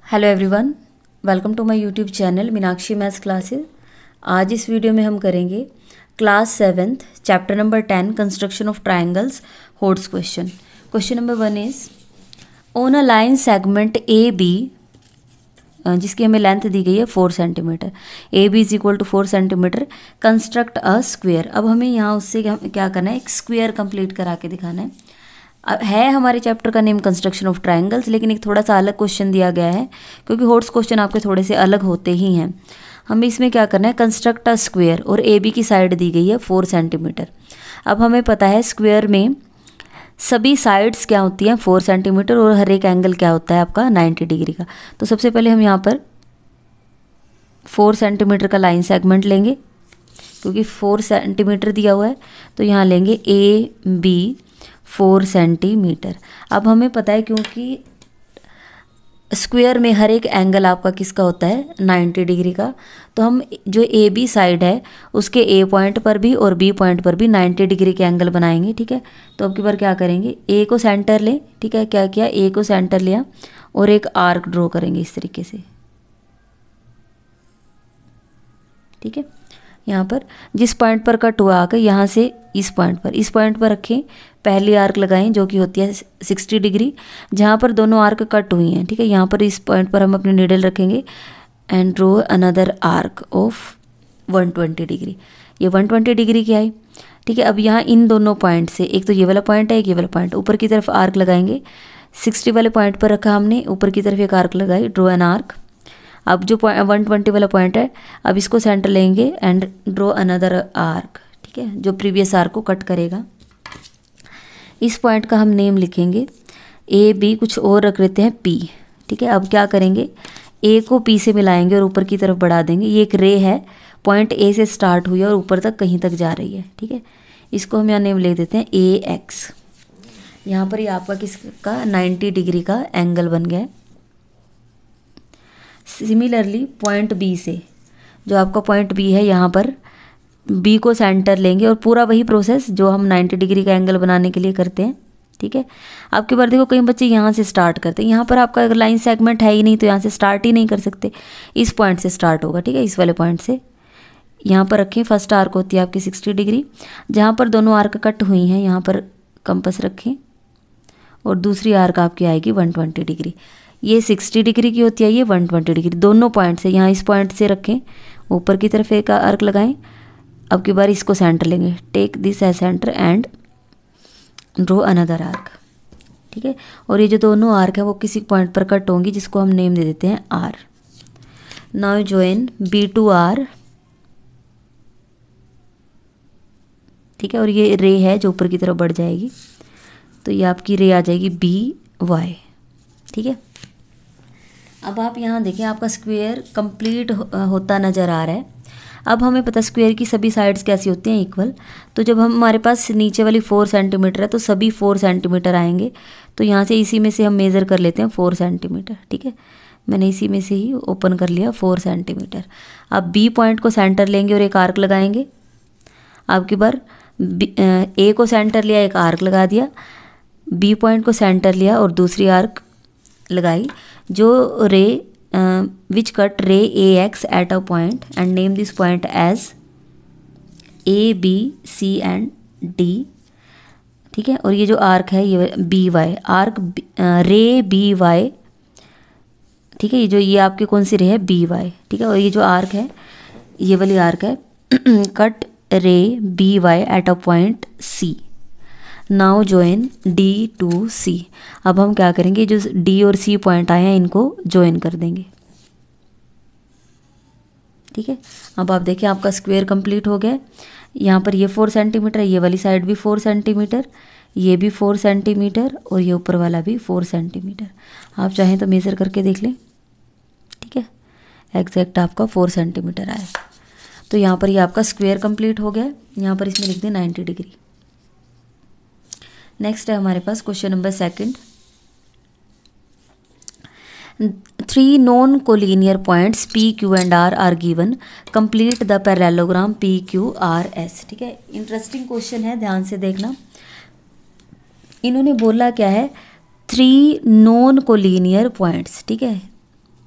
Hello everyone, welcome to my YouTube channel Meenakshi maths classes. आज इस video में हम करेंगे class 7th chapter number 10 construction of triangles होड्स question. Question number 1 is on a line segment A B, जिसकी हमें length दी गई है 4 centimetre. A B is equal to 4 centimetre, construct a square. अब हमें यहाँ उससे क्या करना है, एक स्क्वेयर कंप्लीट करा के दिखाना है हमारे चैप्टर का नेम कंस्ट्रक्शन ऑफ ट्रायंगल्स, लेकिन एक थोड़ा सा अलग क्वेश्चन दिया गया है क्योंकि होड्स क्वेश्चन आपके थोड़े से अलग होते ही हैं। हमें इसमें क्या करना है, कंस्ट्रक्ट अ स्क्वेयर, और ए बी की साइड दी गई है 4 सेंटीमीटर। अब हमें पता है स्क्वेयर में सभी साइड्स क्या होती हैं 4 सेंटीमीटर, और हर एक एंगल क्या होता है आपका 90 डिग्री का। तो सबसे पहले हम यहाँ पर 4 सेंटीमीटर का लाइन सेगमेंट लेंगे क्योंकि 4 सेंटीमीटर दिया हुआ है, तो यहाँ लेंगे ए बी 4 सेंटीमीटर। अब हमें पता है क्योंकि स्क्वायर में हर एक एंगल आपका किसका होता है 90 डिग्री का, तो हम जो ए बी साइड है उसके ए पॉइंट पर भी और बी पॉइंट पर भी 90 डिग्री के एंगल बनाएंगे। ठीक है, तो अब की बार क्या करेंगे, ए को सेंटर लें। ठीक है, क्या किया, ए को सेंटर लिया और एक आर्क ड्रॉ करेंगे इस तरीके से। ठीक है, यहाँ पर जिस पॉइंट पर कट हुआ आकर यहाँ से इस पॉइंट पर रखें, पहली आर्क लगाएं जो कि होती है 60 डिग्री, जहाँ पर दोनों आर्क कट हुई हैं। ठीक है, यहाँ पर इस पॉइंट पर हम अपनी नीडल रखेंगे and draw another arc of 120 degree. ये 120 डिग्री की आई। ठीक है, अब यहाँ इन दोनों पॉइंट से, एक तो ये वाला पॉइंट है, एक ये वाला पॉइंट, ऊपर की तरफ आर्क लगाएंगे। 60 वाले पॉइंट पर रखा हमने, ऊपर की तरफ एक आर्क लगाई, ड्रॉ एन आर्क। अब जो 120 वाला पॉइंट है, अब इसको सेंटर लेंगे एंड ड्रॉ अनदर आर्क। ठीक है, जो प्रीवियस आर्क को कट करेगा। इस पॉइंट का हम नेम लिखेंगे ए बी, कुछ और रख लेते हैं पी। ठीक है, अब क्या करेंगे, ए को पी से मिलाएंगे और ऊपर की तरफ बढ़ा देंगे। ये एक रे है, पॉइंट ए से स्टार्ट हुई है और ऊपर तक कहीं तक जा रही है। ठीक है, इसको हम यहाँ नेम ले देते हैं ए एक्स। यहाँ पर ये आपका किसका 90 डिग्री का एंगल बन गया है। सिमिलरली पॉइंट बी से, जो आपका पॉइंट बी है, यहाँ पर बी को सेंटर लेंगे और पूरा वही प्रोसेस जो हम 90 डिग्री का एंगल बनाने के लिए करते हैं। ठीक है, आपके बार देखो कई बच्चे यहाँ से स्टार्ट करते हैं, यहाँ पर आपका अगर लाइन सेगमेंट है ही नहीं तो यहाँ से स्टार्ट ही नहीं कर सकते, इस पॉइंट से स्टार्ट होगा। ठीक है, इस वाले पॉइंट से यहाँ पर रखें। फर्स्ट आर्क होती है आपकी 60 डिग्री, जहाँ पर दोनों आर्क कट हुई हैं यहाँ पर कंपास रखें, और दूसरी आर्क आपकी आएगी 120 डिग्री। ये 60 डिग्री की होती है, ये 120 डिग्री। दोनों पॉइंट से, यहाँ इस पॉइंट से रखें, ऊपर की तरफ एक आर्क लगाएं। अब की बार इसको सेंटर लेंगे, take this as centre and draw another arc. ठीक है, और ये जो दोनों आर्क है वो किसी पॉइंट पर कट होंगी, जिसको हम नेम दे देते हैं R. Now join B to R. ठीक है, और ये रे है जो ऊपर की तरफ बढ़ जाएगी, तो ये आपकी रे आ जाएगी बी वाई। ठीक है, अब आप यहाँ देखें, आपका स्क्वायर कंप्लीट होता नज़र आ रहा है। अब हमें पता स्क्वायर की सभी साइड्स कैसी होती हैं, इक्वल। तो जब हमारे पास नीचे वाली 4 सेंटीमीटर है तो सभी 4 सेंटीमीटर आएंगे। तो यहाँ से इसी में से हम मेज़र कर लेते हैं 4 सेंटीमीटर। ठीक है, मैंने इसी में से ही ओपन कर लिया 4 सेंटीमीटर। अब बी पॉइंट को सेंटर लेंगे और एक आर्क लगाएंगे। अब की बार ए को सेंटर लिया, एक आर्क लगा दिया, बी पॉइंट को सेंटर लिया और दूसरी आर्क लगाई। जो रे which cut ray AX at a point and name this point as A, B, C and D। ठीक है, और ये जो आर्क है ये B Y arc, ray B Y. ठीक है, ये जो ये आपकी कौन सी रे है, बी वाई। ठीक है, और ये जो आर्क है ये वाली आर्क है cut ray B Y at a point C. Now join D to C. अब हम क्या करेंगे, जो डी और सी पॉइंट आए हैं इनको ज्वाइन कर देंगे। ठीक है, अब आप देखिए आपका स्क्वायर कंप्लीट हो गया। यहाँ पर ये 4 सेंटीमीटर है, ये वाली साइड भी 4 सेंटीमीटर, ये भी 4 सेंटीमीटर और ये ऊपर वाला भी 4 सेंटीमीटर। आप चाहें तो मेज़र करके देख लें। ठीक है, एग्जैक्ट आपका 4 सेंटीमीटर आया। तो यहाँ पर ये आपका स्क्वायर कंप्लीट हो गया। यहाँ पर इसमें लिख दें 90 डिग्री। नेक्स्ट है हमारे पास question number 2। 3 non collinear points P, Q and R R given, complete the parallelogram P, Q, R, S। ठीक है, इंटरेस्टिंग क्वेश्चन है, ध्यान से देखना। इन्होंने बोला क्या है, 3 नॉन कोलिनियर पॉइंट्स। ठीक है,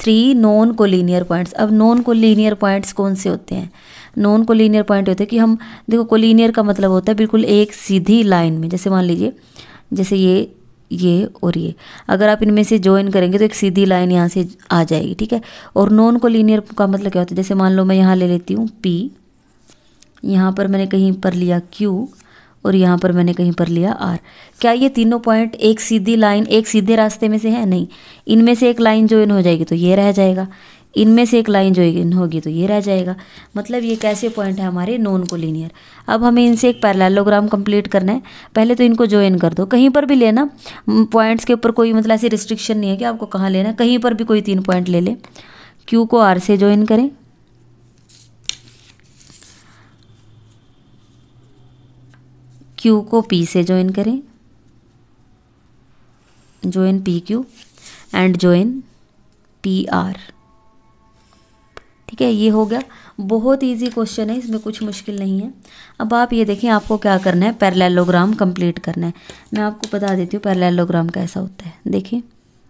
3 नॉन कोलिनियर पॉइंट्स। अब नॉन कोलिनियर पॉइंट्स कौन से होते हैं? नॉन कोलिनियर पॉइंट होते हैं कि हम देखो, कोलिनियर का मतलब होता है बिल्कुल एक सीधी लाइन में, जैसे मान लीजिए जैसे ये और ये, अगर आप इनमें से ज्वाइन करेंगे तो एक सीधी लाइन यहाँ से आ जाएगी, ठीक है। और नॉन कोलिनियर का मतलब क्या होता है? जैसे मान लो मैं यहाँ ले लेती हूँ P, यहाँ पर मैंने कहीं पर लिया Q और यहाँ पर मैंने कहीं पर लिया R। क्या ये तीनों पॉइंट एक सीधी लाइन, एक सीधे रास्ते में से है? नहीं, इनमें से एक लाइन ज्वाइन हो जाएगी तो ये रह जाएगा, इनमें से एक लाइन ज्वाइन होगी तो ये रह जाएगा। मतलब ये कैसे पॉइंट है हमारे? Non collinear. अब हमें इनसे एक पैरेललोग्राम कंप्लीट करना है। पहले तो इनको ज्वाइन कर दो, कहीं पर भी लेना, पॉइंट्स के ऊपर कोई मतलब ऐसी रिस्ट्रिक्शन नहीं है कि आपको कहाँ लेना है, कहीं पर भी कोई 3 पॉइंट ले लें। Q को R से ज्वाइन करें, Q को P से ज्वाइन करें, join PQ and join PR। ठीक है, ये हो गया। बहुत इजी क्वेश्चन है, इसमें कुछ मुश्किल नहीं है। अब आप ये देखें, आपको क्या करना है? पैरेललोग्राम कंप्लीट करना है। मैं आपको बता देती हूँ पैरेललोग्राम कैसा होता है। देखिए,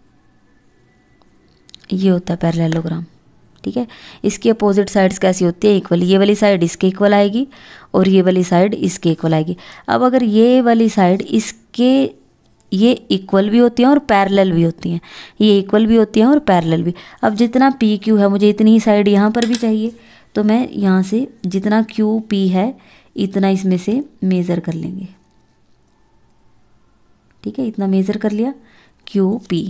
ये होता है पैरेललोग्राम, ठीक है। इसकी अपोजिट साइड्स कैसी होती है? इक्वल। ये वाली साइड इसके इक्वल आएगी और ये वाली साइड इसके इक्वल आएगी। अब अगर ये वाली साइड इसके, ये इक्वल भी होती हैं और पैरेलल भी होती हैं, ये इक्वल भी होती हैं और पैरेलल भी। अब जितना PQ है, मुझे इतनी ही साइड यहाँ पर भी चाहिए, तो मैं यहाँ से जितना QP है इतना इसमें से मेज़र कर लेंगे, ठीक है। इतना मेज़र कर लिया QP।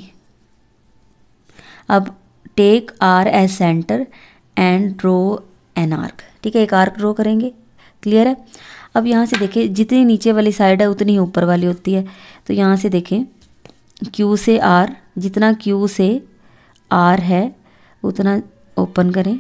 अब take R as centre and draw an arc, ठीक है। एक आर्क ड्रॉ करेंगे, क्लियर है। अब यहाँ से देखिए, जितनी नीचे वाली साइड है उतनी ही ऊपर वाली होती है। तो यहाँ से देखें, Q से R, जितना Q से R है उतना ओपन करें,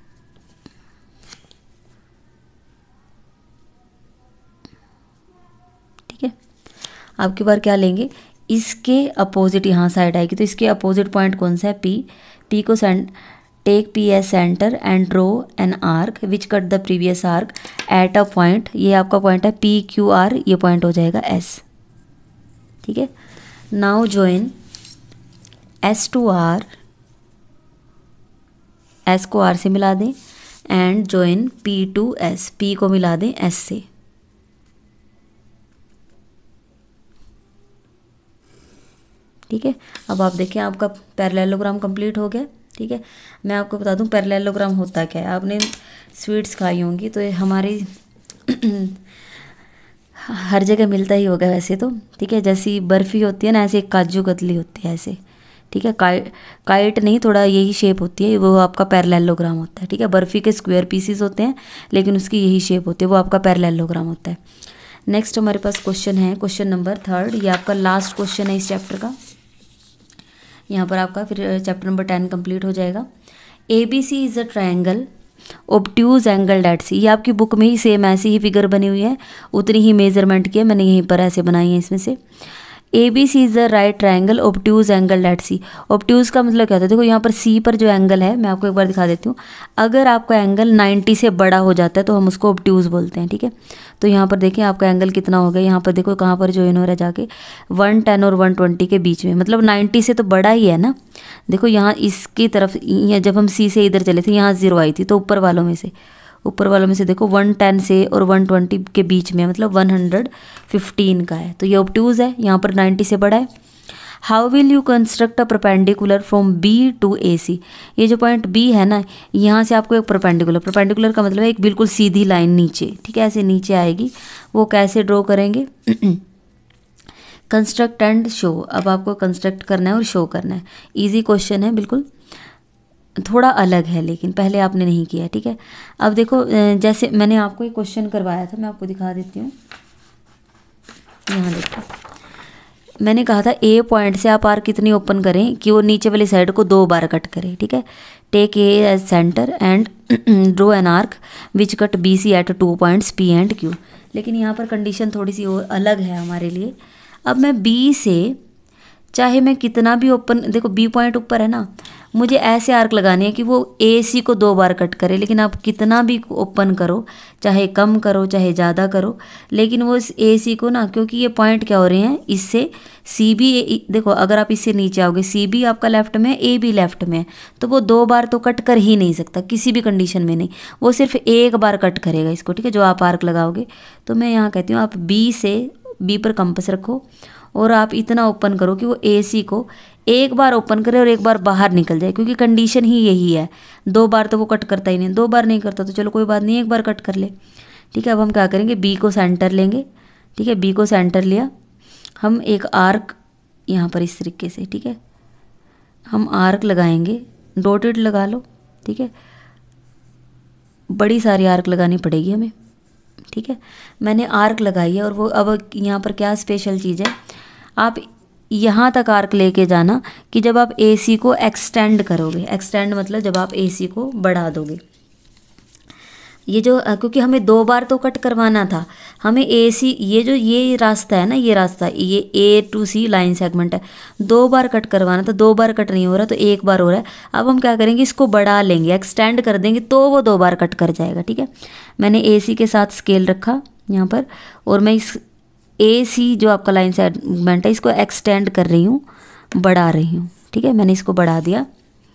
ठीक है। अब की बार क्या लेंगे? इसके अपोजिट यहाँ साइड आएगी, तो इसके अपोजिट पॉइंट कौन सा है? P को take P as centre and draw an arc which cut the previous arc at a point. ये आपका पॉइंट है PQR, ये पॉइंट हो जाएगा S, ठीक है। Now join S to R, S को R से मिला दें and join P to S, P को मिला दें S से, ठीक है। अब आप देखें, आपका पैरेललोग्राम कंप्लीट हो गया, ठीक है। मैं आपको बता दूं पैरेललोग्राम होता क्या है। आपने स्वीट्स खाई होंगी तो ये हमारी हर जगह मिलता ही होगा वैसे तो, ठीक है। जैसी बर्फ़ी होती है ना, ऐसे काजू कतली होती है ऐसे, ठीक है। काइट नहीं, थोड़ा यही शेप होती है, वो आपका पैरेललोग्राम होता है, ठीक है। बर्फ़ी के स्क्वायर पीसीस होते हैं लेकिन उसकी यही शेप होती है, वो आपका पैरेललोग्राम होता है। नेक्स्ट हमारे पास क्वेश्चन है, क्वेश्चन नंबर 3, ये आपका लास्ट क्वेश्चन है इस चैप्टर का। यहाँ पर आपका फिर चैप्टर नंबर 10 कंप्लीट हो जाएगा। ABC is a triangle obtuse angle at C. ये आपकी बुक में ही सेम ऐसी ही फिगर बनी हुई है, उतनी ही मेजरमेंट की है, मैंने यहीं पर ऐसे बनाई है इसमें से। ABC is a right triangle obtuse angle at C. Obtuse का मतलब क्या होता है? देखो यहाँ पर C पर जो एंगल है, मैं आपको एक बार दिखा देती हूँ। अगर आपका एंगल 90 से बड़ा हो जाता है तो हम उसको ऑब्ट्यूज बोलते हैं, ठीक है। तो यहाँ पर देखिए आपका एंगल कितना हो गया, यहाँ पर देखो कहाँ पर ज्वाइन हो रहा है जाके 110 और 120 के बीच में, मतलब 90 से तो बड़ा ही है ना। देखो यहाँ इसकी तरफ, जब हम C से इधर चले थे यहाँ 0 आई थी, तो ऊपर वालों में से देखो 110 से और 120 के बीच में, मतलब 115 का है, तो ये ऑब्ट्यूज है, यहाँ पर 90 से बड़ा है। How will you construct a perpendicular from B to AC। ये जो पॉइंट B है ना, यहाँ से आपको एक परपेंडिकुलर का मतलब है एक बिल्कुल सीधी लाइन नीचे, ठीक है, ऐसे नीचे आएगी। वो कैसे ड्रॉ करेंगे? Construct and show. अब आपको कंस्ट्रक्ट करना है और शो करना है। इजी क्वेश्चन है, बिल्कुल थोड़ा अलग है लेकिन पहले आपने नहीं किया, ठीक है। अब देखो, जैसे मैंने आपको एक क्वेश्चन करवाया था, मैं आपको दिखा देती हूँ। यहाँ देखो, मैंने कहा था A पॉइंट से आप आर कितनी ओपन करें कि वो नीचे वाली साइड को 2 बार कट करें, ठीक है। Take A as centre and draw an arc which cut BC at 2 points P and Q। लेकिन यहाँ पर कंडीशन थोड़ी सी और अलग है हमारे लिए। अब मैं B से चाहे मैं कितना भी ओपन, देखो B पॉइंट ऊपर है ना, मुझे ऐसे आर्क लगाने हैं कि वो ए सी को 2 बार कट करे, लेकिन आप कितना भी ओपन करो, चाहे कम करो चाहे ज़्यादा करो, लेकिन वो इस ए सी को ना, क्योंकि ये पॉइंट क्या हो रहे हैं, इससे सी बी, देखो अगर आप इससे नीचे आओगे सी बी आपका लेफ्ट में, ए बी लेफ्ट में है, तो वो 2 बार तो कट कर ही नहीं सकता किसी भी कंडीशन में नहीं, वो सिर्फ 1 बार कट करेगा इसको, ठीक है, जो आप आर्क लगाओगे। तो मैं यहाँ कहती हूँ आप बी पर कंपास रखो और आप इतना ओपन करो कि वो ए सी को 1 बार ओपन करे और 1 बार बाहर निकल जाए, क्योंकि कंडीशन ही यही है, 2 बार तो वो कट करता ही नहीं, 2 बार नहीं करता तो चलो कोई बात नहीं, 1 बार कट कर ले, ठीक है। अब हम क्या करेंगे, बी को सेंटर लेंगे, ठीक है, बी को सेंटर लिया, हम एक आर्क यहाँ पर इस तरीके से, ठीक है, हम आर्क लगाएंगे, डॉटेड लगा लो, ठीक है, बड़ी सारी आर्क लगानी पड़ेगी हमें, ठीक है। मैंने आर्क लगाई है और वो अब यहाँ पर क्या स्पेशल चीज़ है, आप यहाँ तक आर्क लेके जाना कि जब आप AC को एक्सटेंड करोगे, एक्सटेंड मतलब जब आप AC को बढ़ा दोगे, ये जो क्योंकि हमें 2 बार तो कट करवाना था, हमें AC ये रास्ता है ना, ये रास्ता ये A to C line segment है, 2 बार कट करवाना था, 2 बार कट नहीं हो रहा तो 1 बार हो रहा है। अब हम क्या करेंगे, इसको बढ़ा लेंगे, एक्सटेंड कर देंगे तो वो 2 बार कट कर जाएगा, ठीक है। मैंने AC के साथ स्केल रखा यहाँ पर और मैं इस AC जो आपका लाइन सेगमेंट है इसको एक्सटेंड कर रही हूँ, बढ़ा रही हूँ, ठीक है, मैंने इसको बढ़ा दिया,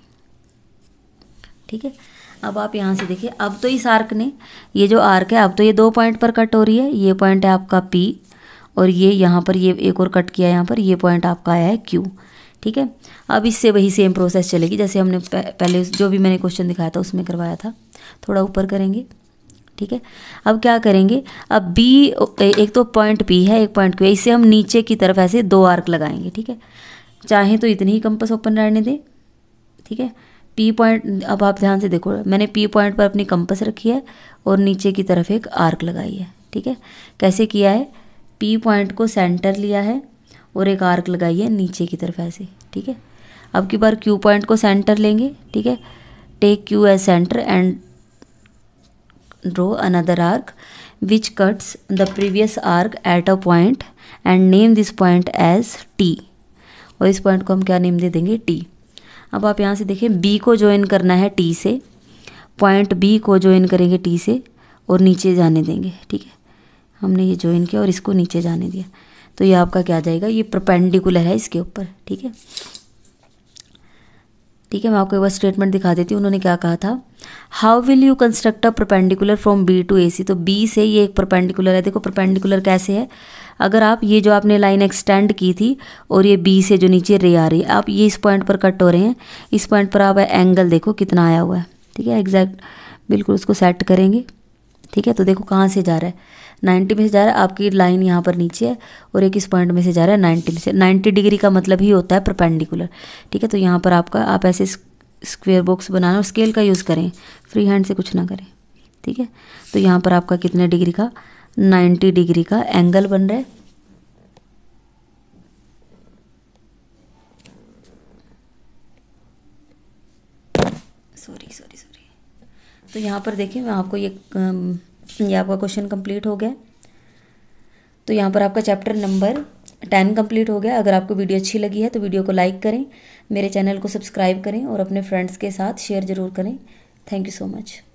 ठीक है। अब आप यहाँ से देखिए, अब तो इस आर्क ने, ये जो आर्क है अब तो ये 2 पॉइंट पर कट हो रही है, ये पॉइंट है आपका P और ये यहाँ पर ये एक और कट किया यहाँ पर, ये पॉइंट आपका आया है Q, ठीक है। अब इससे वही सेम प्रोसेस चलेगी जैसे हमने पहले जो भी मैंने क्वेश्चन दिखाया था उसमें करवाया था, थोड़ा ऊपर करेंगे, ठीक है। अब क्या करेंगे, अब B एक तो पॉइंट P है, एक पॉइंट Q है, इससे हम नीचे की तरफ ऐसे 2 आर्क लगाएंगे, ठीक है, चाहे तो इतनी ही कंपास ओपन रहने दें, ठीक है। P पॉइंट, अब आप ध्यान से देखो, मैंने P पॉइंट पर अपनी कंपास रखी है और नीचे की तरफ एक आर्क लगाई है, ठीक है। कैसे किया है, P पॉइंट को सेंटर लिया है और एक आर्क लगाई है नीचे की तरफ ऐसे, ठीक है। अब की बार Q पॉइंट को सेंटर लेंगे, ठीक है, take Q as centre and draw another arc which cuts the previous arc at a point and name this point as T, और इस पॉइंट को हम क्या नेम दे देंगे, T। अब आप यहाँ से देखिए, B को ज्वाइन करना है T से, पॉइंट B को ज्वाइन करेंगे T से और नीचे जाने देंगे, ठीक है, हमने ये ज्वाइन किया और इसको नीचे जाने दिया, तो ये आपका क्या आ जाएगा, ये परपेंडिकुलर है इसके ऊपर, ठीक है, ठीक है। मैं आपको एक बार स्टेटमेंट दिखा देती हूँ, उन्होंने क्या कहा था, how will you construct a perpendicular from B to AC, तो B से ये एक परपेंडिकुलर है, देखो परपेंडिकुलर कैसे है, अगर आप ये जो आपने लाइन एक्सटेंड की थी और ये B से जो नीचे रे आ रही है, आप ये इस पॉइंट पर कट हो रहे हैं, इस पॉइंट पर आप एंगल देखो कितना आया हुआ है, ठीक है, एग्जैक्ट बिल्कुल उसको सेट करेंगे, ठीक है। तो देखो कहाँ से जा रहा है, 90 में से जा रहा है, आपकी लाइन यहाँ पर नीचे है और एक इस पॉइंट में से जा रहा है 90 में से, 90 डिग्री का मतलब ही होता है परपेंडिकुलर, ठीक है। तो यहाँ पर आपका, आप ऐसे स्क्वेयर बॉक्स बनाना और स्केल का यूज़ करें, फ्री हैंड से कुछ ना करें, ठीक है। तो यहाँ पर आपका कितने डिग्री का, 90 डिग्री का एंगल बन रहा है, सॉरी। तो यहाँ पर देखिए, मैं आपको ये आपका क्वेश्चन कंप्लीट हो गया, तो यहाँ पर आपका चैप्टर नंबर 10 कंप्लीट हो गया। अगर आपको वीडियो अच्छी लगी है तो वीडियो को लाइक करें, मेरे चैनल को सब्सक्राइब करें और अपने फ्रेंड्स के साथ शेयर ज़रूर करें। Thank you so much.